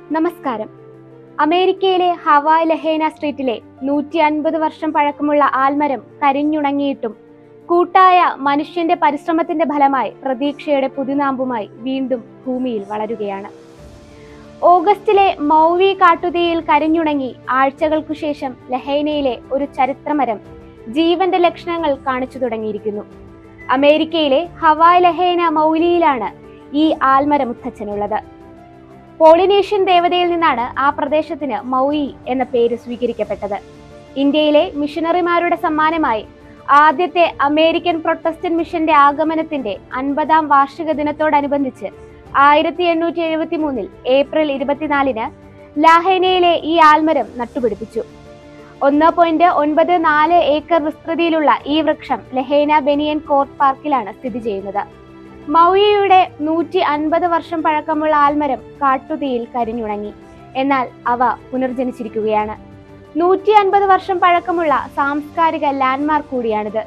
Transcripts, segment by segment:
നമസ്കാരം. അമേരിക്കയിലെ ഹവായ് ലഹേന സ്ട്രീറ്റിലെ 150 വർഷം പഴക്കമുള്ള ആൽമരം കരിഞ്ഞുണങ്ങിയിട്ടും കൂട്ടായ മനുഷ്യന്റെ പരിശ്രമത്തിന്റെ ഫലമായി പ്രതീക്ഷയുടെ പുതുനാമ്പുമായി വീണ്ടും ഭൂമിയിൽ വളരുകയാണ്. ഓഗസ്റ്റിലെ മൗവി കാട്ടുതീയിൽ കരിഞ്ഞുണങ്ങി ആഴ്ചകൾക്കു ശേഷം ലഹേനയിലെ ഒരു ചരിത്രമരം ജീവന്റെ ലക്ഷണങ്ങൾ കാണിച്ചു തുടങ്ങിയിരിക്കുന്നു. അമേരിക്കയിലെ ഹവായ് ലഹേന മൗലിയിലാണ് ഈ ആൽമരമുത്തച്ഛനുള്ളത്. പോളിനേഷ്യൻ ദേവതയിൽ നിന്നാണ് ആ പ്രദേശത്തിന് മൗയി എന്ന പേര് സ്വീകരിക്കപ്പെട്ടത്. ഇന്ത്യയിലെ മിഷണറിമാരുടെ സമ്മാനമായി ആദ്യത്തെ അമേരിക്കൻ പ്രൊട്ടസ്റ്റന്റ് മിഷന്റെ ആഗമനത്തിന്റെ 50ാം വാർഷിക ദിനത്തോടനുബന്ധിച്ച് 1873 ഏപ്രിൽ 24 ലാഹേനയിലെ ഈ ആൽമരം നട്ടുപിടിപ്പിച്ചു. 1.94 ഏക്കർ വിസ്തൃതിയിലുള്ള ഈ വൃക്ഷം ലഹേന ബെനിയൻ കോർട്ട് പാർക്കിലാണ് സ്ഥിതി ചെയ്യുന്നത്. മൗയിയുടെ 150 വർഷം പഴക്കമുള്ള ആൽമരം കാട്ടുതീയിൽ കരിഞ്ഞുണങ്ങി. എന്നാൽ അവ പുനർജനിച്ചിരിക്കുകയാണ്. 150 വർഷം പഴക്കമുള്ള സാംസ്കാരിക ലാൻഡ്മാർക്ക് കൂടിയാണിത്.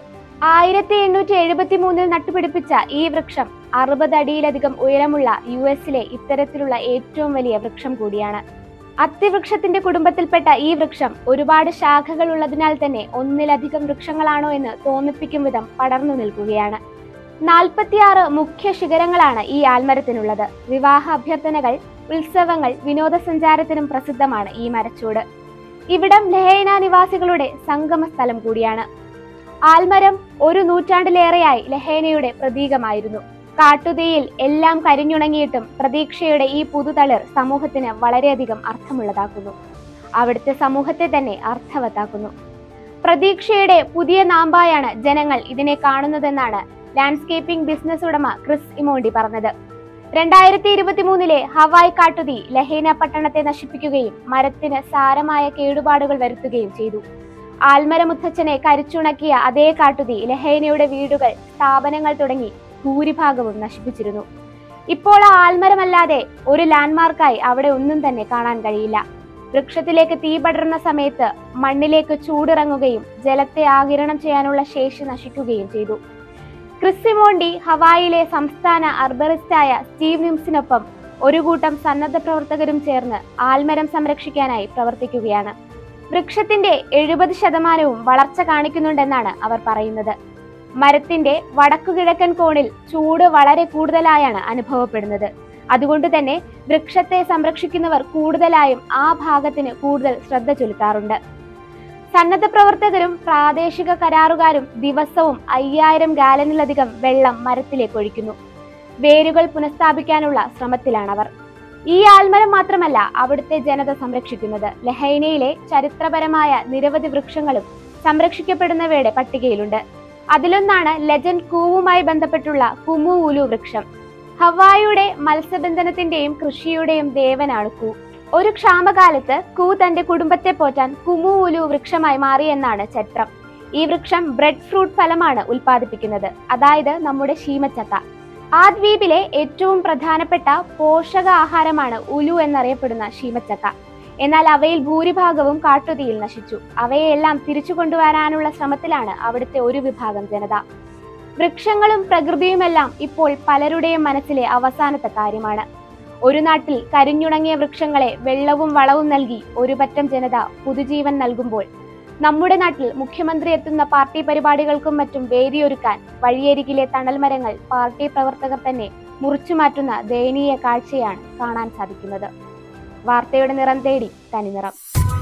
1873 നട്ടുപിടിപ്പിച്ച ഈ വൃക്ഷം 60 അടിയിലധികം ഉയരമുള്ള US-ലെ ഇത്തരത്തിലുള്ള ഏറ്റവും വലിയ വൃക്ഷം കൂടിയാണ്. അത്തിവൃക്ഷത്തിന്റെ കുടുംബത്തിൽപ്പെട്ട ഈ വൃക്ഷം ഒരുപാട് ശാഖകൾ ഉള്ളതിനാൽ തന്നെ ഒന്നിലധികം വൃക്ഷങ്ങളാണോ എന്ന് തോന്നിപ്പിക്കും വിധം പടർന്നു നിൽക്കുകയാണ്. 46 മുഖ്യ ശിഖരങ്ങളാണ് ഈ ആൽമരത്തിനുള്ളത്. വിവാഹ അഭ്യർത്ഥനകൾ, ഉത്സവങ്ങൾ, വിനോദസഞ്ചാരത്തിനും പ്രസിദ്ധമാണ് ഈ മരച്ചൂട്. ഇവിടം ലഹേന നിവാസികളുടെ സംഗമ സ്ഥലം കൂടിയാണ്. ആൽമരം ഒരു നൂറ്റാണ്ടിലേറെയായി ലഹേനയുടെ പ്രതീകമായിരുന്നു. കാട്ടുതീയിൽ എല്ലാം കരിഞ്ഞുണങ്ങിയിട്ടും പ്രതീക്ഷയുടെ ഈ പുതുതളിർ സമൂഹത്തിന് വളരെയധികം അർത്ഥമുള്ളതാക്കുന്നു. അവിടുത്തെ സമൂഹത്തെ തന്നെ അർത്ഥവത്താക്കുന്നു. പ്രതീക്ഷയുടെ പുതിയ നാമ്പായാണ് ജനങ്ങൾ ഇതിനെ കാണുന്നതെന്നാണ് ലാൻഡ്സ്കേപ്പിംഗ് ബിസിനസ് ഉടമ ക്രിസ് ഇമോണ്ടി പറഞ്ഞത്. 2023 ഹവായ് കാട്ടുതീ ലഹേന പട്ടണത്തെ നശിപ്പിക്കുകയും മരത്തിന് സാരമായ കേടുപാടുകൾ വരുത്തുകയും ചെയ്തു. ആൽമരമുത്തച്ഛനെ കരിച്ചുണക്കിയ അതേ കാട്ടുതീ ലഹേനയുടെ വീടുകൾ, സ്ഥാപനങ്ങൾ തുടങ്ങി ഭൂരിഭാഗവും നശിപ്പിച്ചിരുന്നു. ഇപ്പോൾ ആ ആൽമരമല്ലാതെ ഒരു ലാൻഡ്മാർക്കായി അവിടെ ഒന്നും തന്നെ കാണാൻ കഴിയില്ല. വൃക്ഷത്തിലേക്ക് തീ പടരുന്ന സമയത്ത് മണ്ണിലേക്ക് ചൂടിറങ്ങുകയും ജലത്തെ ആഗിരണം ചെയ്യാനുള്ള ശേഷി നശിക്കുകയും ചെയ്തു. ക്രിസ് ഇമോണ്ടി ഹവായിലെ സംസ്ഥാന അർബറിസ്റ്റായ സ്റ്റീവ് നിംസിനൊപ്പം ഒരു കൂട്ടം സന്നദ്ധ പ്രവർത്തകരും ചേർന്ന് ആൽമരം സംരക്ഷിക്കാനായി പ്രവർത്തിക്കുകയാണ്. വൃക്ഷത്തിന്റെ 70% വളർച്ച കാണിക്കുന്നുണ്ടെന്നാണ് അവർ പറയുന്നത്. മരത്തിന്റെ വടക്കുകിഴക്കൻ കോണിൽ ചൂട് വളരെ കൂടുതലായാണ് അനുഭവപ്പെടുന്നത്. അതുകൊണ്ട് തന്നെ വൃക്ഷത്തെ സംരക്ഷിക്കുന്നവർ കൂടുതലായും ആ ഭാഗത്തിന് കൂടുതൽ ശ്രദ്ധ ചെലുത്താറുണ്ട്. സന്നദ്ധ പ്രവർത്തകരും പ്രാദേശിക കരാറുകാരും ദിവസവും 5000 ഗാലനിലധികം വെള്ളം മരത്തിലേക്ക് ഒഴിക്കുന്നു. വേരുകൾ പുനഃസ്ഥാപിക്കാനുള്ള ശ്രമത്തിലാണവർ. ഈ ആൽമരം മാത്രമല്ല അവിടുത്തെ ജനത സംരക്ഷിക്കുന്നത്. ലഹേനയിലെ ചരിത്രപരമായ നിരവധി വൃക്ഷങ്ങളും സംരക്ഷിക്കപ്പെടുന്നവയുടെ പട്ടികയിലുണ്ട്. അതിലൊന്നാണ് ലെജൻഡ് കൂവുമായി ബന്ധപ്പെട്ടുള്ള കുമു ഉലു വൃക്ഷം. ഹവായിയുടെ മത്സ്യബന്ധനത്തിന്റെയും കൃഷിയുടെയും ദേവനാണ് കൂ. ഒരു ക്ഷാമകാലത്ത് കൂ തന്റെ കുടുംബത്തെ പോറ്റാൻ കുമു ഉലു വൃക്ഷമായി മാറിയെന്നാണ് ചരിത്രം. ഈ വൃക്ഷം ബ്രെഡ് ഫ്രൂട്ട് ഫലമാണ് ഉൽപ്പാദിപ്പിക്കുന്നത്, അതായത് നമ്മുടെ ശീമച്ചക്ക. ആ ദ്വീപിലെ ഏറ്റവും പ്രധാനപ്പെട്ട പോഷക ആഹാരമാണ് ഉലു എന്നറിയപ്പെടുന്ന ശീമച്ചക്ക. എന്നാൽ അവയിൽ ഭൂരിഭാഗവും കാട്ടുതീയിൽ നശിച്ചു. അവയെല്ലാം തിരിച്ചു കൊണ്ടുവരാനുള്ള ശ്രമത്തിലാണ് അവിടുത്തെ ഒരു വിഭാഗം ജനത. വൃക്ഷങ്ങളും പ്രകൃതിയുമെല്ലാം ഇപ്പോൾ പലരുടെയും മനസ്സിലെ അവസാനത്തെ കാര്യമാണ്. ഒരു നാട്ടിൽ കരിഞ്ഞുണങ്ങിയ വൃക്ഷങ്ങളെ വെള്ളവും വളവും നൽകി ഒരു പറ്റം ജനത പുതുജീവൻ നൽകുമ്പോൾ നമ്മുടെ നാട്ടിൽ മുഖ്യമന്ത്രി എത്തുന്ന പാർട്ടി പരിപാടികൾക്കും മറ്റും വേദിയൊരുക്കാൻ വഴിയരികിലെ തണൽ മരങ്ങൾ പാർട്ടി പ്രവർത്തകർ തന്നെ മുറിച്ചു മാറ്റുന്ന ദയനീയ കാഴ്ചയാണ് കാണാൻ സാധിക്കുന്നത്. വാർത്തയുടെ നിറം തേടി തനിനിറം.